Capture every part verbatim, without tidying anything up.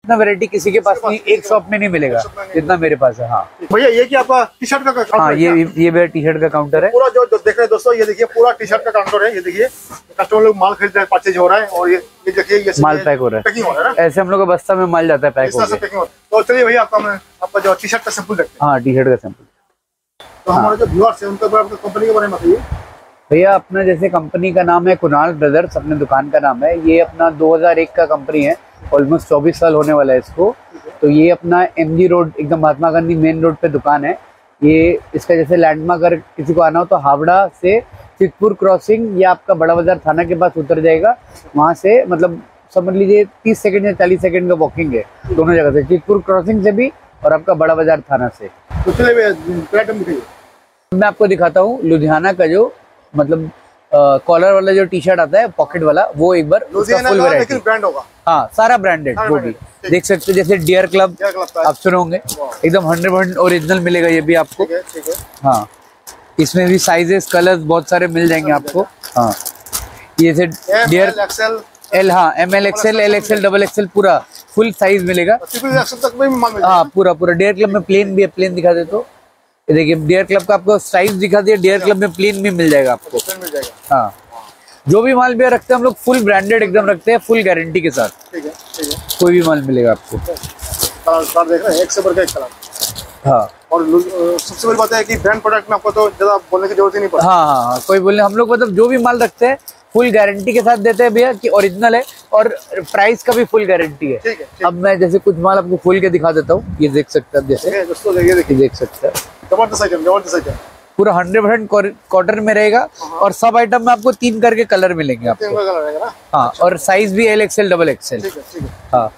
इतना वैरायटी किसी के पास नहीं, एक शॉप में नहीं मिलेगा जितना मेरे पास है। हाँ भैया ये कि आपका टी शर्ट का काउंटर? हाँ ये ये मेरा टी शर्ट का काउंटर है। पूरा जो, जो देख रहे हैं दोस्तों, ये देखिए पूरा टी शर्ट का काउंटर है। ये देखिए कस्टमर लोग माल खरीद रहे हैं, परचेज हो रहा है, और ये ये देखिए ये माल पैक हो रहा है, पैकिंग हो रहा है ना, ऐसे हम लोग का बस्ता में माल जाता है पैक हो गया। तो चलिए भैया आपका आपका जो टी शर्ट का सैंपल देखते हैं। हाँ टी शर्ट का सैंपल। तो हमारे जो व्यूअर्स है उनका कंपनी के बारे में बताइए भैया। अपना जैसे कंपनी का नाम है कुणाल ब्रदर्स, अपने दुकान का नाम है। ये अपना दो हज़ार एक का कंपनी है, ऑलमोस्ट चौबीस साल होने वाला है इसको। तो ये अपना एमजी रोड, एकदम महात्मा गांधी मेन रोड पे दुकान है। ये इसका जैसे लैंडमार्क अगर किसी को आना हो तो हावड़ा से चितपुर क्रॉसिंग, या आपका बड़ा बाजार थाना के पास उतर जाएगा। वहाँ से मतलब समझ लीजिए तीस सेकंड या चालीस सेकंड का वॉकिंग है दोनों जगह से, चितपुर क्रॉसिंग से भी और आपका बड़ा बाजार थाना से। तो चलिए मैं आपको दिखाता हूँ लुधियाना का जो मतलब कॉलर वाला जो टी शर्ट आता है पॉकेट वाला, वो एक बार फुल वैरायटी ब्रांड होगा। हाँ सारा ब्रांडेड, वो भी देख सकते हैं। जैसे डियर क्लब आप सुने होंगे, एकदम हंड्रेड परसेंट ओरिजिनल मिलेगा ये भी आपको। ठीक है, ठीक है। हाँ इसमें भी साइजेस कलर्स बहुत सारे मिल जाएंगे आपको। हाँ ये से डियर एल, हाँ M L XL, L XL, double XL, पूरा फुल साइज मिलेगा। हाँ पूरा पूरा डियर क्लब में प्लेन भी है, प्लेन दिखा दे तो ये देखिए डियर क्लब का आपको साइज दिखा दिया। डियर क्लब में प्लेन भी मिल जाएगा आपको। हाँ जो भी माल भी रखते हैं हम लोग फुल ब्रांडेड एकदम रखते हैं, फुल गारंटी के साथ। ठीक है, ठीक है। कोई भी माल मिलेगा आपको। कलर देख रहे हैं, एक से बढ़कर एक कलर। हाँ और सबसे बड़ी बात है कि ब्रांड प्रोडक्ट में आपको तो ज्यादा बोलने की जरूरत ही नहीं पड़ती। हाँ हाँ कोई बोलने, हम लोग मतलब जो भी माल रखते हैं फुल गारंटी के साथ देते हैं भैया कि ओरिजिनल है, और प्राइस का भी फुल गारंटी है। ठीक है, ठीक। अब मैं जैसे कुछ माल आपको खोल के दिखा देता हूँ, ये देख सकते हैं जैसे दोस्तों, देखिए देखिए देख सकते हैं जबरदस्त आइटम, जबरदस्त आइटम, पूरा हंड्रेड परसेंट कॉटन में रहेगा। और सब आइटम में आपको तीन करके कलर मिलेंगे आपको। तीन कलर रहेगा ना? हाँ और साइज भी एल एक्सएल, डबल एक्सएल। ठीक है, ठीक है। हाँ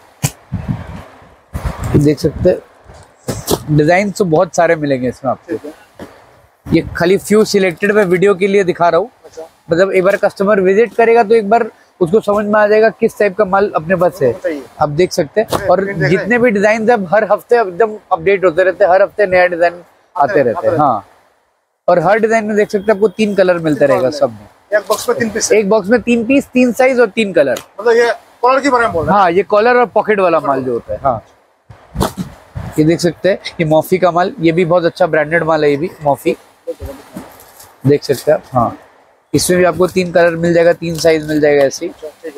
देख सकते हैं, डिजाइन तो बहुत सारे मिलेंगे इसमें आपको। ये खाली फ्यू सिलेक्टेड मैं वीडियो के लिए दिखा रहा हूँ। अच्छा। मतलब एक बार कस्टमर विजिट करेगा तो एक बार उसको समझ में आ जाएगा किस टाइप का माल अपने पास है। आप देख सकते हैं, और जितने भी डिजाइन है हर हफ्ते एकदम अपडेट होते रहते हैं, हर हफ्ते नया डिजाइन आते रहते हैं। हाँ और हर डिजाइन में देख सकते हैं आपको तीन कलर मिलता रहेगा सब में। एक बॉक्स में तीन पीस, एक बॉक्स में तीन पीस, तीन साइज और तीन कलर। मतलब ये कॉलर की बारे में बोल रहे हैं? हाँ ये कॉलर और पॉकेट वाला माल जो होता है। हाँ ये देख सकते हैं, ये मॉफी का माल, ये भी बहुत अच्छा ब्रांडेड माल है। ये भी मॉफी देख सकते हैं आप। हाँ इसमें भी आपको तीन कलर मिल जाएगा, तीन साइज मिल जाएगा ऐसे ही।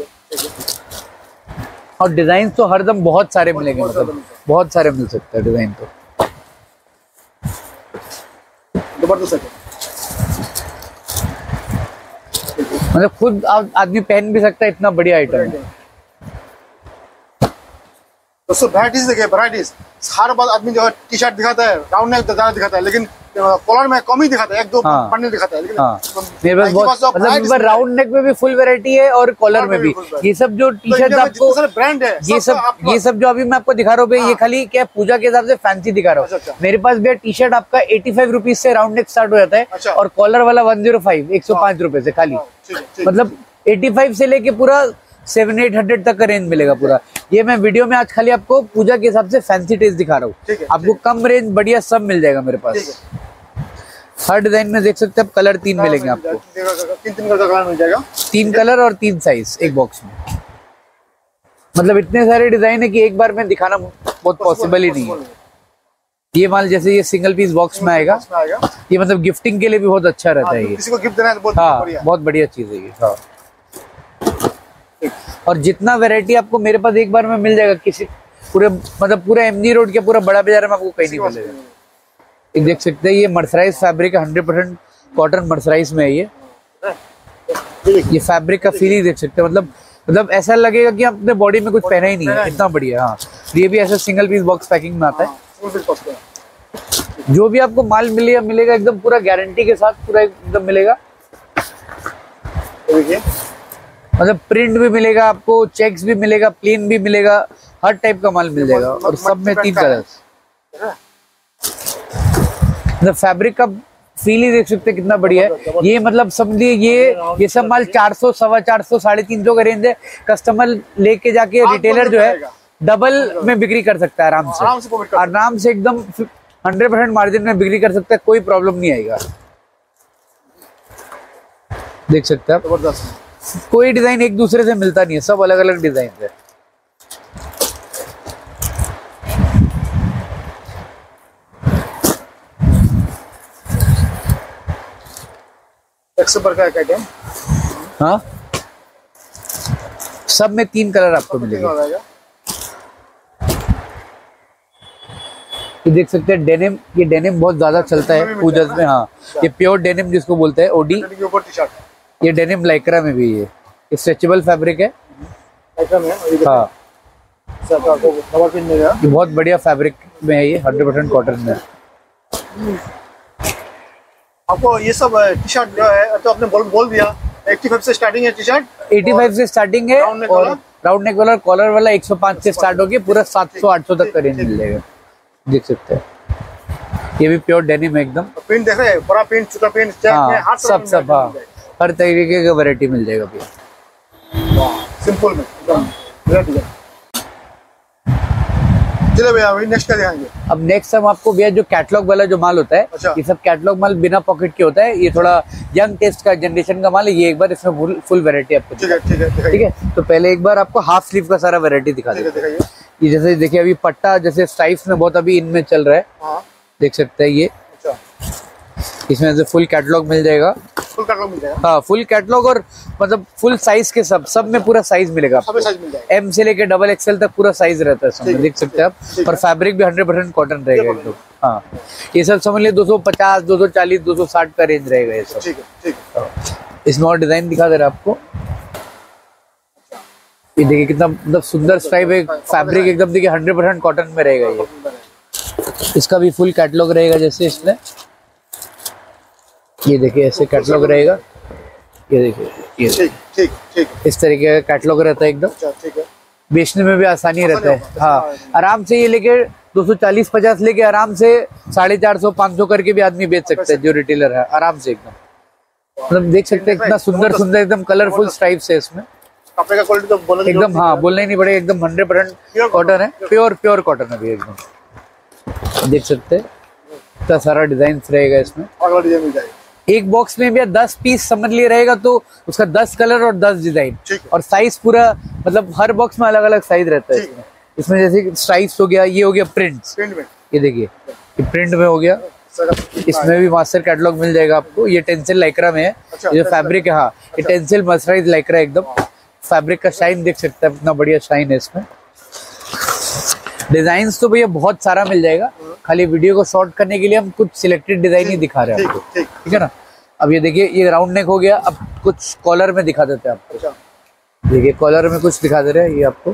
और डिजाइन तो हरदम बहुत सारे मिलेंगे, मतलब बहुत सारे मिल सकते हैं डिजाइन तो। मतलब खुद आदमी पहन भी सकता है, इतना बढ़िया आइटम है। दोस्तों वैराइटीज देखिए, वैराइटीज। हर बार आदमी जो है टी शर्ट दिखाता है, राउंड नेक ज्यादा दिखाता है, लेकिन कॉलर में कम ही दिखाता है, एक दो हाँ। बंडल दिखाता है। लेकिन हाँ। मेरे पास बहुत मतलब राउंड नेक में भी फुल वैरायटी है और कॉलर में भी। ये सब जो टी शर्ट आपको ब्रांड है, ये सब ये सब जो अभी मैं आपको दिखा रहा हूँ, ये खाली क्या पूजा के हिसाब से फैंसी दिखा रहा हूँ। मेरे पास भी टी शर्ट आपका एटी फाइव रुपीज से राउंड नेक स्टार्ट हो जाता है, और कॉलर वाला वन जीरो फाइव एक सौ पांच रुपए से खाली। मतलब एटी फाइव से लेके पूरा सेवन एट हंड्रेड तक का रेंज मिलेगा पूरा। ये मैं वीडियो में आज खाली आपको पूजा के हिसाब से फैंसी टेस्ट दिखा रहा हूँ। आपको कम रेंज बढ़िया सब मिल जाएगा मेरे पास। हर डिजाइन में देख सकते हैं आप, कलर तीन मिलेंगे आपको। तीन तीन कलर मिल जाएगा, तीन कलर और तीन साइज एक बॉक्स में। मतलब इतने सारे डिजाइन है कि एक बार में दिखाना बहुत पॉसिबल ही नहीं है। ये माल जैसे ये सिंगल पीस बॉक्स में आएगा, ये मतलब गिफ्टिंग के लिए भी बहुत अच्छा रहता है। ये किसी को गिफ्ट देना है तो बहुत बढ़िया, बहुत बढ़िया चीज है ये। हाँ और जितना वैरायटी आपको मेरे पास एक बार में मिल जाएगा, किसी पूरे मतलब पूरे एमजी रोड के पूरा बड़ा बाजार में आपको कहीं नहीं मिलेगा। ये देख सकते हैं, ये mercerise fabric hundred percent cotton mercerise में है। ये ये फैब्रिक का फील ही देख सकते हैं, मतलब मतलब ऐसा लगेगा कि आपने बॉडी में कुछ पहना ही नहीं है, इतना बढ़िया। हाँ ये भी ऐसा सिंगल पीस बॉक्स पैकिंग में आता है। जो भी आपको माल मिलेगा मिलेगा एकदम पूरा गारंटी के साथ, पूरा एकदम मिलेगा। मतलब प्रिंट भी मिलेगा आपको, चेक्स भी मिलेगा, प्लेन भी मिलेगा, हर टाइप का माल मिल जाएगा। और सब में तीन कलर। मतलब फैब्रिक का फील ही देख सकते हैं कितना बढ़िया है। ये मतलब समझिए ये ये सब माल चार सौ, सवा चार सौ, साढ़े तीन सौ का रेंज है। कस्टमर लेके जाके रिटेलर जो है डबल में बिक्री कर सकता है आराम से, आराम से एकदम हंड्रेड परसेंट मार्जिन में बिक्री कर सकता है, कोई प्रॉब्लम नहीं आएगा। देख सकते हैं आप, कोई डिजाइन एक दूसरे से मिलता नहीं है, सब अलग अलग डिजाइन है। एक सौ पर का एक आइटम। हाँ, सब में तीन कलर आपको मिलेगा। ये देख सकते हैं डेनिम, ये डेनिम बहुत ज्यादा चलता है पूजा में। हाँ, ये प्योर डेनिम जिसको बोलते हैं ओडी। ये डेनिम लाइक्रा में भी है, स्ट्रेचेबल फैब्रिक है। हाँ, ये बहुत बढ़िया फैब्रिक में है, ये हंड्रेड परसेंट कॉटन में। आपको ये सब टी शर्ट जो है तो आपने बोल बोल दिया पचासी से स्टार्टिंग है टी शर्ट, पचासी से स्टार्टिंग है और राउंड नेक वाला कॉलर वाला एक सौ पाँच से स्टार्ट होगी, पूरा सात सौ आठ सौ तक का रेंज मिल जाएगा। देख सकते हैं ये भी प्योर डेनिम है एकदम। प्रिंट देख रहे हैं, बड़ा प्रिंट, छोटा प्रिंट, हाँ, सब सब हाँ, हर तरीके का वैरायटी मिल जाएगा भैया। सिंपल में एकदम। चलिए भैया अभी नेक्स्ट क्या दिखाएंगे? अब नेक्स्ट हम आपको भैया जो कैटलॉग वाला जो माल होता है, अच्छा। ये सब कैटलॉग माल बिना पॉकेट के होता है। ये थोड़ा यंग टेस्ट का जनरेशन का माल है। ये एक बार इसमें फुल फुल वैरायटी आपको ठीक है ठीक है ठीक है। तो पहले एक बार आपको हाफ स्लीव का सारा वैरायटी दिखा देते हैं। ये जैसे देखिए अभी पट्टा जैसे स्ट्राइप्स में बहुत अभी इनमें चल रहा है। हाँ। देख सकते हैं ये। अच्छा। इसमें से फुल कैटलॉग मिल जाएगा। फुल कैटलॉग मिल जाएगा। हाँ, फुल कैटलॉग और मतलब फुल साइज के सब सब में पूरा साइज मिलेगा आपको। साइज मिल जाएगा। एम से लेके डबल एक्सएल तक पूरा साइज रहता है इसमें, देख सकते हैं आप। और फैब्रिक भी हंड्रेड परसेंट कॉटन रहेगा एकदम। हाँ, ये सब समझ लिये दो सौ पचास, दो सौ चालीस, दो सौ साठ का रेंज रहेगा ये सब। ठीक है ठीक है। इसमें और डिजाइन दिखा दे रहा है आपको। ये देखिए कितना मतलब सुंदर स्ट्राइप है, फैब्रिक एकदम देखिए हंड्रेड परसेंट कॉटन में रहेगा ये। इसका भी फुल कैटलॉग रहेगा जैसे इसमें। ये देखिए ऐसे कैटलॉग रहेगा। ये देखिए ये ठीक ठीक ठीक इस तरीके का कैटलॉग रहता है एकदम। अच्छा ठीक है। बेचने में भी आसानी रहता है। हाँ, आराम से ये लेके दो सौ चालीस पचास लेके आराम से साढ़े चार सौ पाँच सौ करके भी आदमी बेच सकता है, जो रिटेलर है आराम से एकदम। मतलब देख सकते हैं कितना सुंदर सुंदर एकदम कलरफुल स्ट्राइप्स है इसमें। कपड़े का क्वालिटी तो बोलने एकदम हाँ, बोलना ही नहीं पड़ेगा, एकदम हंड्रेड परसेंट कॉटन है, प्योर प्योर कॉटन है भैया एकदम। देख सकते हैं इतना सारा डिजाइन रहेगा इसमें। अगला डिजाइन मिल जाएगा। एक बॉक्स में भी दस पीस समझ लिए रहेगा तो उसका दस कलर और दस डिजाइन और साइज पूरा, मतलब हर बॉक्स में अलग अलग साइज रहता है इसमें। इसमें जैसे स्ट्राइप्स हो गया, ये हो गया प्रिंट्स, प्रिंट में ये देखिए ये प्रिंट में हो गया। इसमें भी मास्टर कैटलॉग मिल जाएगा आपको। ये टेंसिल लाइक्रा में है। अच्छा, ये जो फैब्रिक है, हाँ ये टेंसिल मर्सराइज लाइक्रा एकदम। फैब्रिक का शाइन देख सकते हैं, इतना बढ़िया शाइन है इसमें। डिजाइन्स तो भैया बहुत सारा मिल जाएगा, खाली वीडियो को शॉर्ट करने के लिए हम कुछ सिलेक्टेड डिजाइन ही दिखा रहे हैं आपको, ठीक है ना। अब ये देखिए ये राउंड नेक हो गया। अब कुछ कॉलर में दिखा देते हैं आपको। देखिए कॉलर में कुछ दिखा दे रहे हैं ये आपको।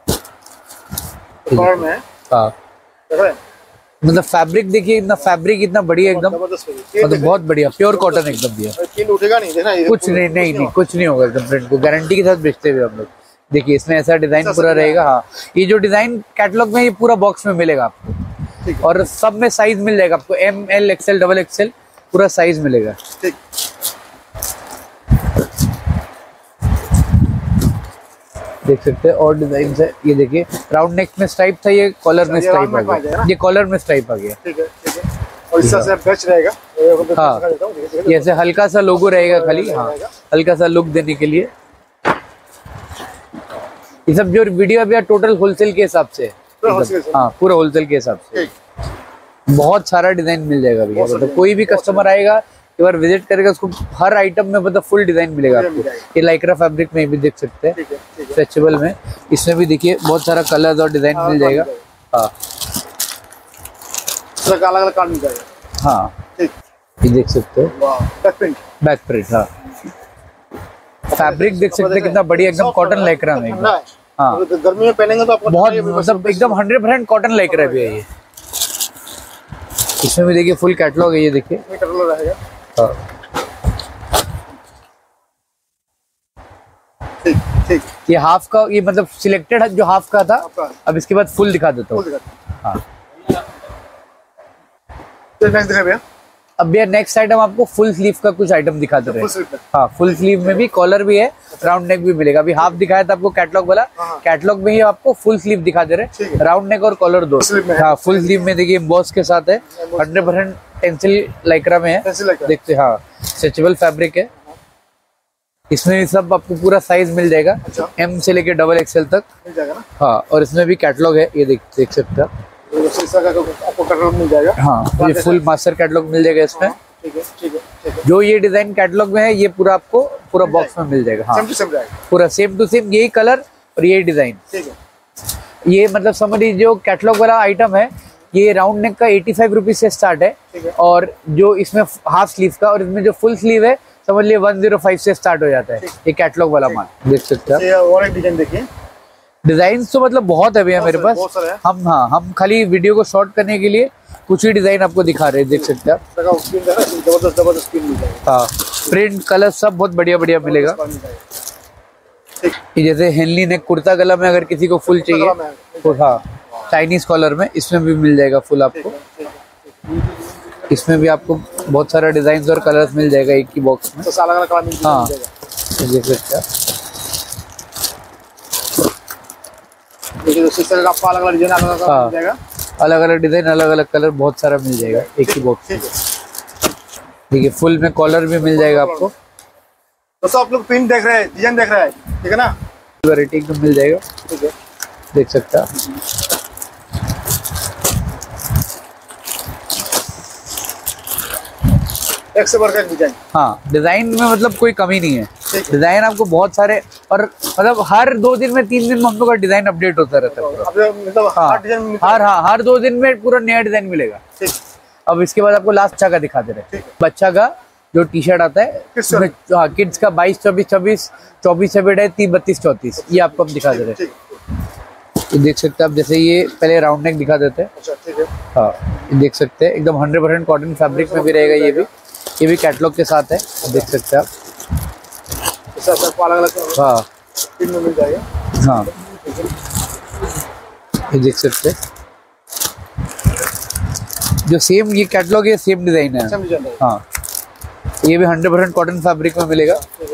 कॉलर में हाँ, मतलब फैब्रिक देखिए इतना फैब्रिक इतना बढ़िया एकदम, मतलब बहुत बढ़िया प्योर कॉटन एकदम दिया। प्रिंट उठेगा नहीं, देखना कुछ नहीं नहीं नहीं कुछ नहीं होगा एकदम। प्रिंट को गारंटी के साथ बेचते हुए हम लोग। देखिए इसमें ऐसा डिजाइन पूरा रहेगा। हाँ, ये जो डिजाइन कैटलॉग में ये पूरा बॉक्स में मिलेगा आपको और सब में साइज मिल जाएगा आपको। M L XL double XL पूरा साइज मिलेगा। ठीक। देख सकते हैं और डिजाइन है। ये देखिए राउंड नेक में स्ट्राइप था, ये कॉलर में स्ट्राइप आ गया। ये कॉलर में स्ट्राइप आ गया। ठीक है ठीक है। और इस तरह से बेच रहेगा। हाँ, ये ऐसे हल्का सा लोगो रहेगा खाली। हाँ, हल्का सा लुक देने के लिए। ये सब जो वीडियो अभी टोटल होलसेल के हिसाब से। हाँ, पूरा होलसेल के हिसाब से। बहुत सारा डिजाइन मिल जाएगा भैया। मतलब कोई भी कस्टमर आएगा एक बार विजिट करेगा, उसको हर आइटम में मतलब फुल डिजाइन मिलेगा आपको। ये लाइक्रा फैब्रिक में भी देख सकते हैं, स्ट्रेचेबल में। इसमें भी देखिए बहुत सारा कलर और डिजाइन मिल जाएगा। हाँ, अलग अलग कार्ड मिल जाएगा। हाँ, ये देख सकते हो बैक प्रिंट। बैक प्रिंट हाँ, फैब्रिक देख सकते हैं कितना बढ़िया एकदम कॉटन लाइक्रा में। हाँ, गर्मी में पहनेंगे तो आपको बहुत मतलब एकदम हंड्रेड परसेंट कॉटन लाइक्रा भी है ये। इसमें भी देखिए फुल कैटलॉग है, ये देखिए कैटलॉग रहेगा। हाँ, ठीक ठीक। ये हाफ का, ये मतलब सिलेक्टेड जो हाफ का था, अब इसके बाद फुल दिखा देता हूँ। हाँ, तो नेक्स्ट दिखा भैया। अब भैया नेक्स्ट आइटम आपको फुल स्लीव का कुछ आइटम दिखा दे रहे हैं। हाँ, फुल स्लीव में भी कॉलर भी है, राउंड नेक भी मिलेगा। अभी हाफ दिखाया था आपको कैटलॉग वाला, कैटलॉग में ही आपको फुल स्लीव दिखा दे रहे हैं। राउंड नेक और कॉलर दो। हाँ, फुल स्लीव में देखिए एम्बॉस के साथ है, हंड्रेड परसेंट टेंसिल लाइक्रा में है। देखते हाँ, स्ट्रेचेबल फैब्रिक है। इसमें भी सब आपको पूरा साइज मिल जाएगा, एम से लेके डबल एक्सएल तक मिल जाएगा ना। हाँ, और इसमें भी कैटलॉग है, ये देख देख सकते हैं आपको कैटलॉग मिल जाएगा। हाँ, ये फुल मास्टर कैटलॉग मिल जाएगा इसमें। ठीक है ठीक है। जो ये डिजाइन कैटलॉग में है ये पूरा आपको पूरा बॉक्स में मिल जाएगा। हाँ सेम टू सेम रहेगा, पूरा सेम टू सेम यही कलर और यही डिजाइन। ठीक है। ये मतलब समझ लीजिए जो कैटलॉग वाला आइटम है ये राउंड नेक का एटी फाइव रुपीज से स्टार्ट है, ठीक है। और जो इसमें हाफ स्लीव का और इसमें जो फुल स्लीव है समझ लिए वन जीरो फाइव से स्टार्ट हो जाता है। ये कैटलॉग वाला माल देख सकते हैं। ये और एक डिजाइन देखिए, डिजाइन तो मतलब बहुत है भैया मेरे पास। बहुत सारे हैं। हम हाँ हम खाली वीडियो को शॉर्ट करने के लिए कुछ ही डिजाइन आपको दिखा रहे हैं, देख सकते हैं आप। देखो स्क्रीन देखो, जबरदस्त जबरदस्त स्क्रीन मिल जाएगा। हाँ प्रिंट कलर सब बहुत बढ़िया बढ़िया मिलेगा। ठीक, ये जैसे हेनली नेक कुर्ता गला में अगर किसी को फुल चाहिए तो हाँ चाइनीज कॉलर में इसमें भी मिल जाएगा फुल आपको। इसमें भी आपको बहुत सारा डिजाइन और कलर्स मिल जाएगा एक ही बॉक्स में। तो अलग अलग कलर मिल हाँ जाएगा। देख सकते हैं। देखिए तो सिस्टर का आपको अलग अलग डिजाइन अलग अलग हाँ। मिल जाएगा। अलग अलग डिजाइन अलग अलग कलर बहुत सारा मिल जाएगा एक ही बॉक्स में। ठीक है। देखिए फुल में कॉलर भी मिल जाएगा आपको। दोस्तों आप लोग प्रिंट देख रहे हैं, डिजाइन देख रहे हैं, ठीक है ना? वैरायटी एकदम मिल जाएगा, ठीक है। देख सकते हैं। एक से बढ़कर डिजाइन। हाँ डिजाइन में मतलब कोई कमी नहीं है, ठीक है। डिजाइन आपको बहुत सारे और मतलब हर दो दिन में तीन दिन में हम लोग का डिजाइन अपडेट होता रहता है पूरा। अब मतलब हाँ हर डिजाइन मिलता है। हर हाँ हर दो दिन में पूरा नया डिजाइन मिलेगा। ठीक। अब इसके बाद आपको लास्ट बच्चा का दिखाते रहे। ठीक है। बच्चा का जो टी शर्ट आता है किस तरह? उसमें हाँ किड्स का बाईस चौबीस छब्बीस चौबीस छब्बीस है तीस बत्तीस चौतीस ये आपको हम दिखा दे रहे ठीक। हैं। ये देख सकते हैं आप, जैसे ये पहले राउंड नेक दिखा देते हैं। अच्छा ठीक है। हाँ ये देख सकते हैं एकदम हंड्रेड परसेंट कॉटन फैब्रिक में भी रहेगा। ये भी ये भी कैटलॉग के साथ है, देख सकते हैं आप। इस तरह आपको अलग अलग हाँ स्क्रीन में मिल जाएगा। हाँ ये देख सकते हैं जो सेम ये कैटलॉग है सेम डिजाइन है। सेम डिजाइन रहेगा। हाँ ये भी हंड्रेड परसेंट कॉटन फैब्रिक में मिलेगा। ठीक है।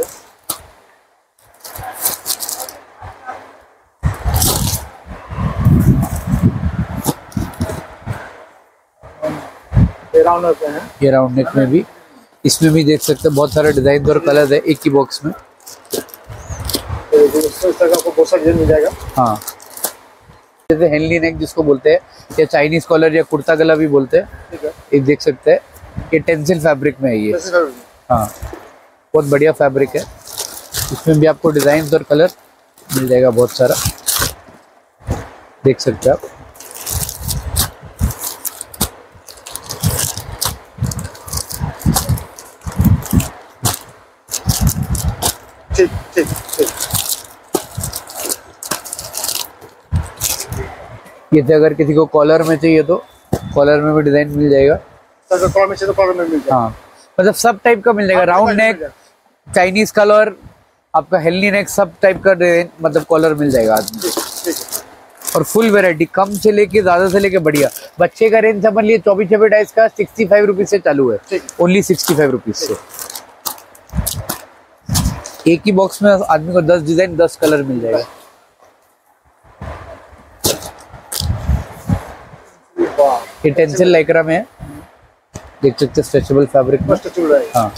ये राउंड होते हैं। ये राउंड नेक में भी इसमें भी देख सकते हैं बहुत सारे डिजाइन और कलर है एक ही बॉक्स में। तो इस तरह का आपको बहुत सारा डिजाइन मिल जाएगा। हाँ जैसे हेनली नेक जिसको बोलते हैं या चाइनीज कॉलर या कुर्ता गला भी बोलते हैं। ठीक है। ये देख सकते हैं ये टेंसिल फैब्रिक में है ये। वैसे कर- हाँ बहुत बढ़िया फैब्रिक है, इसमें भी आपको डिजाइन और कलर मिल जाएगा बहुत सारा, देख सकते हैं आप। ठीक ठीक ठीक। ये तो अगर किसी को कॉलर में चाहिए तो कॉलर में भी डिजाइन मिल जाएगा। तो अगर कॉलर में चाहिए तो कॉलर में मिल जाएगा। हाँ मतलब सब टाइप का मिल जाएगा, हाँ, राउंड मिल नेक जाएगा। चाइनीज कलर आपका हेलनी नेक सब टाइप का डिजाइन मतलब कॉलर मिल जाएगा आदमी। ठीक ठीक है। और फुल वेरायटी कम से लेके ज्यादा से लेके बढ़िया। बच्चे का रेंज समझ लिए चौबीस छब्बीस डाइस का सिक्सटी फाइव रुपीज से चालू है, ठीक। ओनली सिक्सटी फाइव रुपीज से। एक ही बॉक्स में आदमी को दस डिजाइन दस कलर मिल जाएगा। वाह ये टेंसिल लाइक्रा में है, देख सकते हैं स्ट्रेचेबल फैब्रिक में। मस्त चल रहा है। हाँ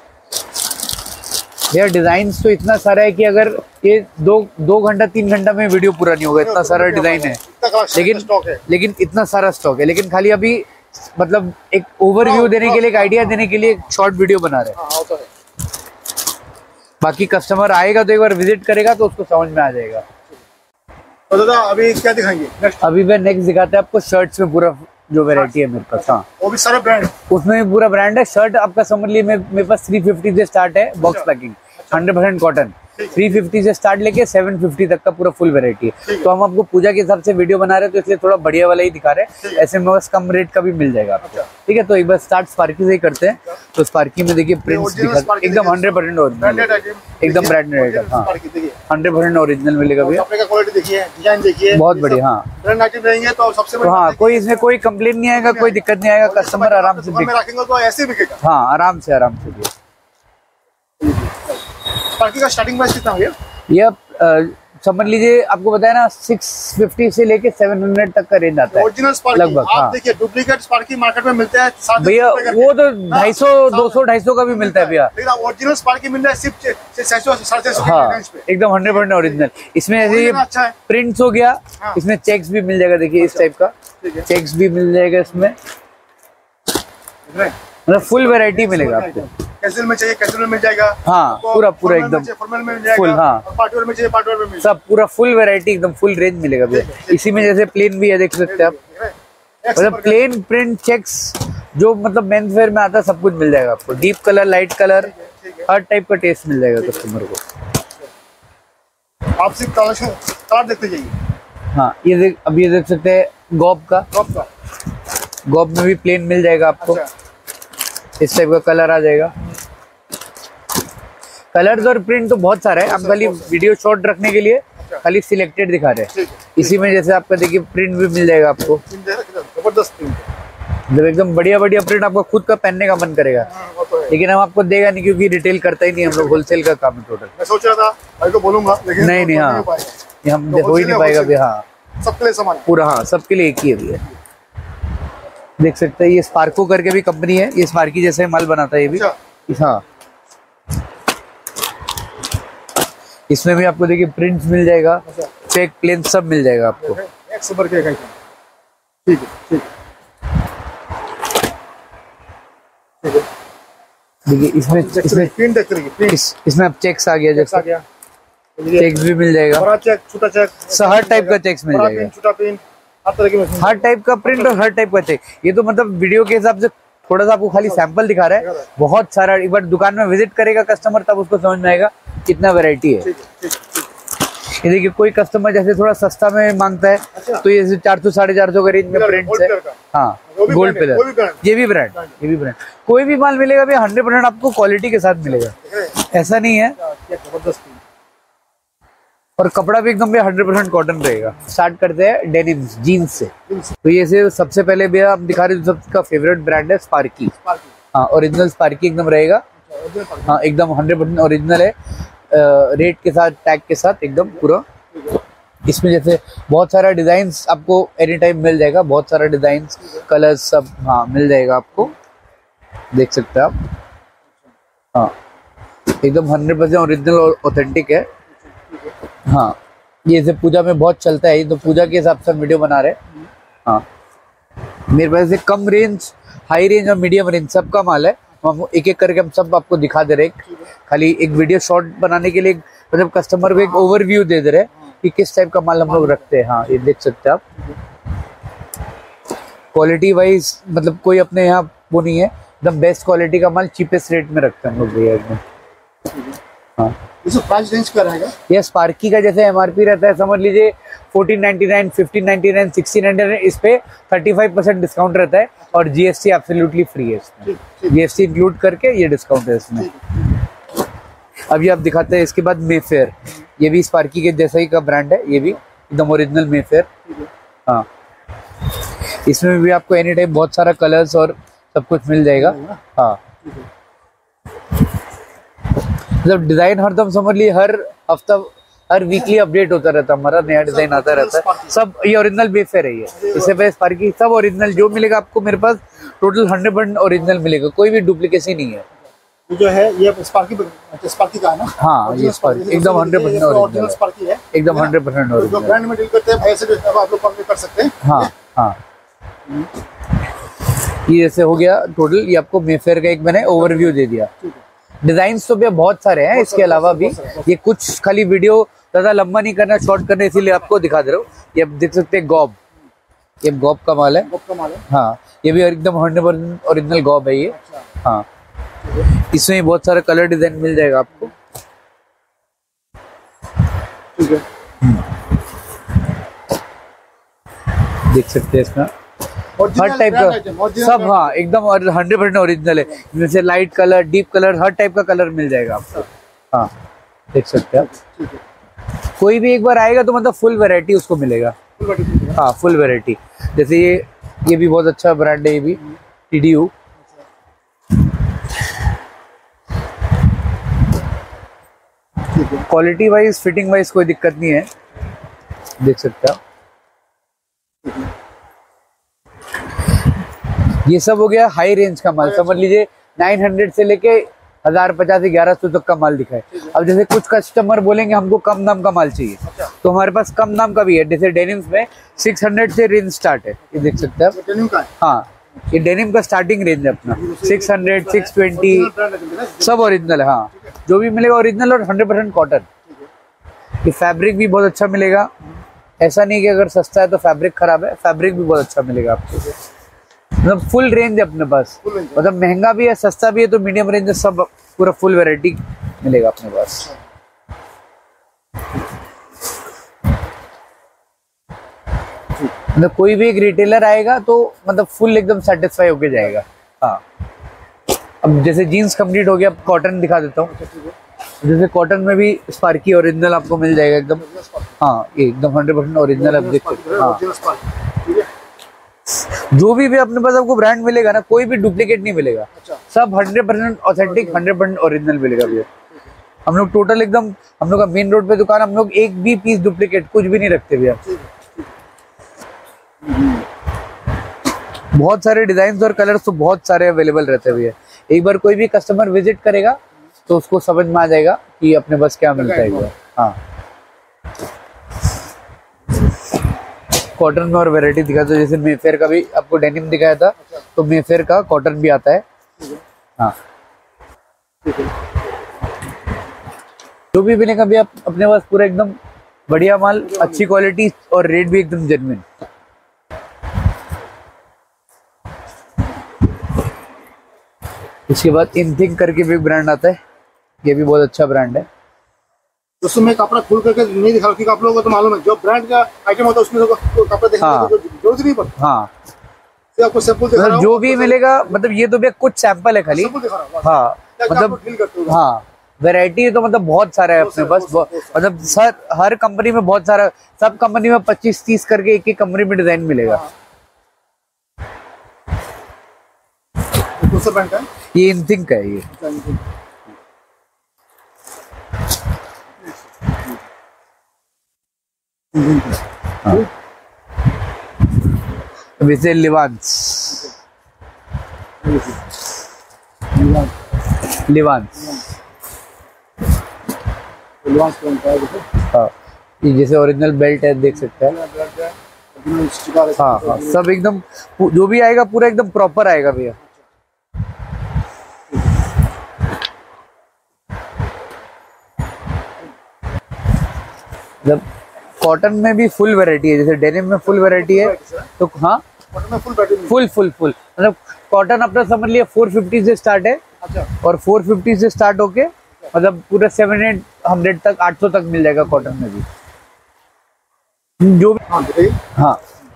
यार डिजाइन तो इतना सारा है कि अगर ये दो दो घंटा तीन घंटा में वीडियो पूरा नहीं होगा, इतना सारा डिजाइन है। इतना collection लेकिन स्टॉक है। लेकिन इतना सारा स्टॉक है, लेकिन खाली अभी मतलब एक ओवरव्यू देने के लिए एक आइडिया देने के लिए एक शॉर्ट वीडियो बना रहे हैं। हाँ होता है। बाकी कस्टमर आएगा तो एक बार विजिट करेगा तो उसको समझ में आ जाएगा। तो दादा अभी क्या दिखाएंगे नेक्स्ट? अभी मैं नेक्स्ट दिखाते हैं आपको शर्ट्स में पूरा जो वेरायटी है मेरे पास। हाँ वो भी सारे ब्रांड। उसमें भी पूरा ब्रांड है। शर्ट आपका समझ लीजिए मेरे मेरे पास थ्री फिफ्टी से स्टार्ट है, box packing hundred percent cotton. Three fifty से स्टार्ट लेके सेवन फिफ्टी तक का पूरा फुल वेरायटी है। तो हम आपको पूजा के हिसाब से वीडियो बना रहे हैं तो इसलिए थोड़ा बढ़िया वाला ही दिखा रहे हैं। ऐसे में बस कम रेट का भी मिल जाएगा आपको। ठीक है तो एक बार स्टार्ट स्पार्की से ही करते हैं। तो स्पार्की में देखिए प्रिंट्स दिखा एकदम हंड्रेड परसेंट ओरिजिनल, एकदम ब्रांडेड रहेगा। हाँ हंड्रेड परसेंट ओरिजिनल मिलेगा भैया। कपड़े का क्वालिटी देखिए, डिजाइन देखिए, बहुत बढ़िया। हाँ ब्रांड आइटम रहेंगे तो सबसे तो हाँ कोई इसमें कोई कंप्लेन नहीं आएगा, कोई दिक्कत नहीं आएगा, कस्टमर आराम से में रखेंगे तो ऐसे बिकेगा। हाँ आराम से आराम से भैया। स्पार्की का स्टार्टिंग प्राइस कितना भैया? ये आप अ, समझ लीजिए आपको बताया ना सिक्स फिफ्टी से लेके सेवन हंड्रेड तक का रेंज आता है ओरिजिनल स्पार्की लगभग। आप हाँ देखिए डुप्लीकेट स्पार्की मार्केट में मिलते हैं भैया वो तो ढाई सौ दो सौ ढाई सौ का भी मिलता है भैया। लेकिन ओरिजिनल स्पार्की मिल रहा है सिर्फ छह सौ साढ़े छह सौ हाँ के रेंज पे। एकदम हंड्रेड परसेंट ओरिजिनल। इसमें ऐसे Original अच्छा है। प्रिंट्स हो गया, हाँ। इसमें चेक्स भी मिल जाएगा। देखिए इस टाइप का ठीक है। चेक्स भी मिल जाएगा इसमें। देख रहे हैं? मतलब फुल वैरायटी मिलेगा आपको। कैजुअल में चाहिए कैजुअल में मिल जाएगा। हाँ पूरा पूरा एकदम फॉर्मल में मिल जाएगा फुल। हाँ पार्टी वेयर में चाहिए पार्टी वेयर में मिल जाएगा। सब पूरा फुल वैरायटी एकदम फुल रेंज मिलेगा भैया। इसी में जैसे प्लेन भी है, देख सकते हैं आप, मतलब प्लेन प्रिंट चेक्स जो मतलब मेंस वेयर में आता है सब कुछ मिल जाएगा आपको। डीप कलर, लाइट कलर, हर टाइप का टेस्ट मिल जाएगा कस्टमर को। आप सिर्फ कलर कलर देखते जाइए। हाँ ये देख, अब ये देख सकते हैं गॉब का। गॉब का गॉब में भी प्लेन मिल जाएगा आपको। अच्छा। इस टाइप का कलर आ जाएगा। कलर्स और प्रिंट तो बहुत सारा है, हम खाली वीडियो शॉर्ट रखने के लिए खाली सिलेक्टेड दिखा रहे हैं। इसी में जैसे आपका देखिए प्रिंट भी मिल जाएगा आपको, जबरदस्त प्रिंट, जब एकदम बढ़िया बढ़िया प्रिंट आपको खुद का पहनने का मन करेगा। लेकिन हम आपको देगा नहीं क्योंकि रिटेल करता ही नहीं, हम लोग होलसेल का काम है टोटल। मैं सोच रहा था भाई को बोलूंगा लेकिन नहीं नहीं हाँ ये हम हो ही नहीं पाएगा भैया। हाँ सबके लिए सामान पूरा, हाँ सबके लिए एक ही है भैया। देख सकते हैं ये स्पार्को करके भी कंपनी है, ये स्पार्की जैसे माल बनाता है ये भी। हाँ इसमें भी आपको देखिए प्रिंट्स मिल जाएगा, चेक प्लेन सब मिल जाएगा आपको। एक सौ के ठीक है ठीक है। देखिए इसमें इसमें प्रिंट देख रही है, इस, इसमें अब चेक्स आ गया, जैसे आ गया चेक्स भी मिल जाएगा, बड़ा चेक छोटा चेक हर टाइप का चेक्स मिल जाएगा, छोटा पिन हर तरह के, हर टाइप का प्रिंट और हर टाइप का चेक। ये तो मतलब वीडियो के हिसाब से थोड़ा सा आपको खाली सैंपल दिखा रहा है, बहुत सारा। एक बार दुकान में विजिट करेगा कस्टमर तब उसको समझ में आएगा कितना वैरायटी है। ये देखिए कोई कस्टमर जैसे थोड़ा सस्ता में मांगता है तो ये चार सौ साढ़े चार सौ का रेंज में प्रिंट्स है। हाँ गोल्ड पिलर, ये भी ब्रांड, ये भी ब्रांड। कोई भी माल मिलेगा भैया हंड्रेड परसेंट आपको क्वालिटी के साथ मिलेगा, ऐसा नहीं है। और कपड़ा भी एकदम भैया हंड्रेड परसेंट कॉटन रहेगा। स्टार्ट करते हैं डेनिम्स जीन्स से। तो ये से सबसे पहले भैया हम दिखा रहे हैं, सबका फेवरेट ब्रांड है स्पार्की। हाँ ओरिजिनल स्पार्की एकदम रहेगा। हाँ एकदम हंड्रेड परसेंट ओरिजिनल है, रेट के साथ, टैग के साथ एकदम पूरा। इसमें जैसे बहुत सारा डिजाइन्स आपको एनी टाइम मिल जाएगा, बहुत सारा डिजाइन्स, कलर्स सब हाँ मिल जाएगा आपको, देख सकते हैं आप। हाँ एकदम हंड्रेड परसेंट ओरिजिनल और ऑथेंटिक है। हाँ ये जैसे पूजा में बहुत चलता है, तो पूजा के हिसाब से हम वीडियो बना रहे हैं। हाँ मेरे पास से कम रेंज, हाई रेंज और मीडियम रेंज सबका माल है। हम एक एक करके हम सब आपको दिखा दे रहे हैं, खाली एक वीडियो शॉर्ट बनाने के लिए, मतलब कस्टमर को एक ओवरव्यू दे दे रहे हैं कि किस टाइप का माल हम लोग रखते हैं। हाँ ये देख सकते हैं आप, क्वालिटी वाइज मतलब कोई अपने यहाँ वो नहीं है, एकदम बेस्ट क्वालिटी का माल चीपेस्ट रेट में रखते हैं हम लोग भैया एकदम। हाँ इसमें प्राइस रेंज क्या रहेगा? ये स्पार्की का जैसे एमआरपी रहता है समझ लीजिए fourteen ninety nine, fifteen ninety nine, sixteen ninety nine, इस पे थर्टी फाइव परसेंट डिस्काउंट रहता है और जीएसटी एब्सोल्युटली फ्री है इसमें। जीएसटी इंक्लूड करके ये डिस्काउंट है इसमें। अभी आप दिखाते हैं इसके बाद मेफेयर, ये भी स्पार्की के जैसा ही का ब्रांड है, ये भी एकदम ओरिजिनल मेफेयर। हाँ इसमें भी आपको एनी टाइम बहुत सारा कलर्स और सब कुछ मिल जाएगा। हाँ मतलब डिजाइन हरदम समझ लीजिए हर हफ्ता, हर वीकली अपडेट होता रहता है, हमारा नया डिजाइन आता रहता है। सब ये ओरिजिनल मेफेयर है, ये इससे पहले स्पार्की सब ओरिजिनल जो मिलेगा आपको मेरे पास टोटल हंड्रेड परसेंट ओरिजिनल मिलेगा, कोई भी डुप्लीकेसी नहीं है। जो है ये स्पार्की स्पार्की का है ना? हाँ ये स्पार्की एकदम हंड्रेड परसेंट ओरिजिनल स्पार्की है, एकदम हंड्रेड परसेंट ओरिजिनल। जो ब्रांड में डील करते हैं भाई से आप लोग कॉन्टेक्ट कर सकते हैं। हाँ हाँ ये जैसे हो गया टोटल, ये आपको मेफेयर का एक मैंने ओवरव्यू दे दिया। डिजाइन्स तो भी बहुत सारे हैं, इसके अलावा भी ये कुछ खाली वीडियो ज्यादा लंबा नहीं करना, शॉर्ट करने, इसीलिए आपको दिखा दे रहा हूँ। ये आप देख सकते हैं गॉब, ये गॉब का माल है। गॉब का माल है। हाँ ये भी एकदम हंड्रेड परसेंट ओरिजिनल गॉब है ये। हाँ इसमें ही बहुत सारा कलर डिजाइन मिल जाएगा आपको। ठीक है देख सकते हैं इसमें हर टाइप का सब। हाँ एकदम हंड्रेड परसेंट ओरिजिनल है, जैसे लाइट कलर, डीप कलर, हर टाइप का कलर मिल जाएगा आपको। हाँ देख सकते हैं आप, कोई भी एक बार आएगा तो मतलब फुल वैरायटी उसको मिलेगा। हाँ फुल वैरायटी, जैसे ये ये भी बहुत अच्छा ब्रांड है, ये भी TDU. Quality wise, fitting wise कोई दिक्कत नहीं है, देख सकते हैं आप। ये सब हो गया हाई रेंज का माल, समझ लीजिए नाइन हंड्रेड से लेके हजार पचास ग्यारह सौ तक का माल दिखा है। अब जैसे कुछ कस्टमर बोलेंगे हमको कम दाम का माल चाहिए, तो हमारे पास कम दाम का भी है। जैसे डेनिम्स में सिक्स हंड्रेड से रेंज स्टार्ट है, ये देख सकते हैं आप। डेनिम का है? हाँ ये डेनिम का स्टार्टिंग रेंज है अपना, सिक्स हंड्रेड, सिक्स ट्वेंटी, सब ओरिजिनल है। हाँ, जो भी मिलेगा ओरिजिनल और हंड्रेड परसेंट कॉटन। ये फैब्रिक भी बहुत अच्छा मिलेगा, ऐसा नहीं कि अगर सस्ता है तो फैब्रिक खराब है, फैब्रिक भी बहुत अच्छा मिलेगा आपको। मतलब फुल रेंज है अपने पास, मतलब महंगा भी है, सस्ता भी है, तो मीडियम रेंज है, सब पूरा फुल वैरायटी मिलेगा अपने पास। मतलब कोई भी एक रिटेलर आएगा तो मतलब फुल एकदम सेटिस्फाई होके जाएगा। हाँ, अब जैसे जीन्स कंप्लीट हो गया, अब कॉटन दिखा देता हूँ। जैसे कॉटन में भी स्पार्की ओरिजिनल आपको मिल जाएगा एकदम। हाँ, ये एकदम हंड्रेड परसेंट ओरिजिनल आप देख सकते हैं। हाँ, जो भी भी अपने पास आपको ब्रांड मिलेगा ना, कोई भी डुप्लीकेट नहीं मिलेगा, सब hundred percent authentic, hundred percent original मिलेगा भैया। हम लोग टोटल एकदम, हम लोग का मेन रोड पे दुकान, हम लोग एक भी पीस डुप्लीकेट कुछ भी नहीं रखते भैया। बहुत सारे डिजाइन और कलर्स तो बहुत सारे अवेलेबल रहते हैं भैया। एक बार कोई भी कस्टमर विजिट करेगा तो उसको समझ में आ जाएगा कि अपने पास क्या मिलता है भैया। हाँ, कॉटन में और वैरायटी दिखा, तो जैसे मेफेयर का भी आपको डेनिम दिखाया था, तो मेफेयर का कॉटन भी आता है। हाँ, जो भी मिलेगा भी आप अपने पास पूरा एकदम बढ़िया माल, अच्छी क्वालिटी और रेट भी एकदम जेन्युइन। इसके बाद इनथिंक करके भी ब्रांड आता है, ये भी बहुत अच्छा ब्रांड है। दोस्तों मैं कपड़ा खोल करके नहीं दिखा क्योंकि आप लोगों को तो मालूम है जो ब्रांड का आइटम होता है उसमें तो कपड़ा देखने हाँ। की जरूरत नहीं पड़ती। हाँ, तो आपको सैंपल दिखा रहा हूं, जो भी मिलेगा, मतलब ये तो भैया कुछ सैंपल है खाली। सैंपल दिखा रहा हूं। हाँ, मतलब हाँ, वैरायटी तो मतलब बहुत सारा है अपने पास। मतलब सर हर कंपनी में बहुत सारा, सब कंपनी में पच्चीस तीस करके एक एक कंपनी में डिजाइन मिलेगा। कौन सा ब्रांड है ये? इनथिंक का है ये। हाँ, वैसे लिवांस, लिवांस, हाँ, ये जैसे ओरिजिनल बेल्ट है, देख सकते हैं। हाँ हाँ, सब एकदम, जो भी आएगा पूरा एकदम प्रॉपर आएगा भैया। मतलब कॉटन में भी फुल वैरायटी है, जैसे डेनिम में फुल वैरायटी है, तो हाँ फुल फुल फुल मतलब कॉटन अपना समझ लिया फोर फिफ्टी से स्टार्ट है। अच्छा। और फोर फिफ्टी से स्टार्ट होके मतलब पूरा सेवन एट हंड्रेड तक, आठ सौ तक मिल जाएगा कॉटन में भी, जो भी। हाँ, हाँ,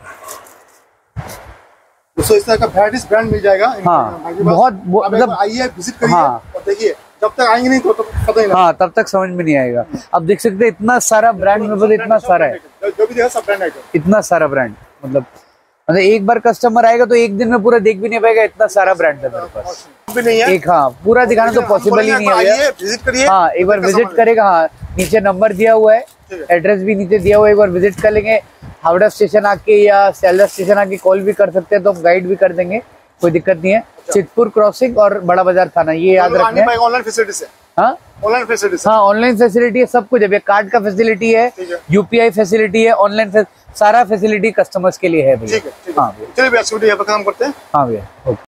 दोस्तों इस तरह का वैराइटीज ब्रांड मिल जाएगा। हाँ, बहुत मतलब आइए, विजिट करिए। हाँ, और देखिए, जब तक आएंगे नहीं तो, तो पता ही नहीं। हाँ, तब तक समझ में नहीं आएगा। अब देख सकते हैं इतना सारा ब्रांड में, मतलब इतना सारा है, जो भी देखा सब ब्रांड आइटम, इतना सारा ब्रांड। मतलब मतलब एक बार कस्टमर आएगा तो एक दिन में पूरा देख भी नहीं पाएगा, इतना सारा ब्रांड है मेरे पास। भी नहीं है एक, हाँ, पूरा दिखाना तो पॉसिबल ही नहीं है। विजिट करिए। हाँ, एक बार विजिट करेगा। हाँ, नीचे नंबर दिया हुआ है, एड्रेस भी नीचे दिया हुआ है, एक बार विजिट कर लेंगे। हावड़ा स्टेशन आके या सियालदह स्टेशन आके कॉल भी कर सकते हैं, तो हम गाइड भी कर देंगे, कोई दिक्कत नहीं है। चितपुर क्रॉसिंग और बड़ा बाजार थाना, ये याद रखना है। ऑनलाइन फैसिलिटी से, हाँ, ऑनलाइन फैसिलिटी से, हाँ, ऑनलाइन फैसिलिटी है, सब कुछ है। कार्ड का फैसिलिटी है, यूपीआई फैसिलिटी है, ऑनलाइन सारा फैसिलिटी कस्टमर्स के लिए है भैया। ठीक है, ठीक है। हाँ भैया, चलिए भैया, काम करते हैं। हाँ भैया, ओके।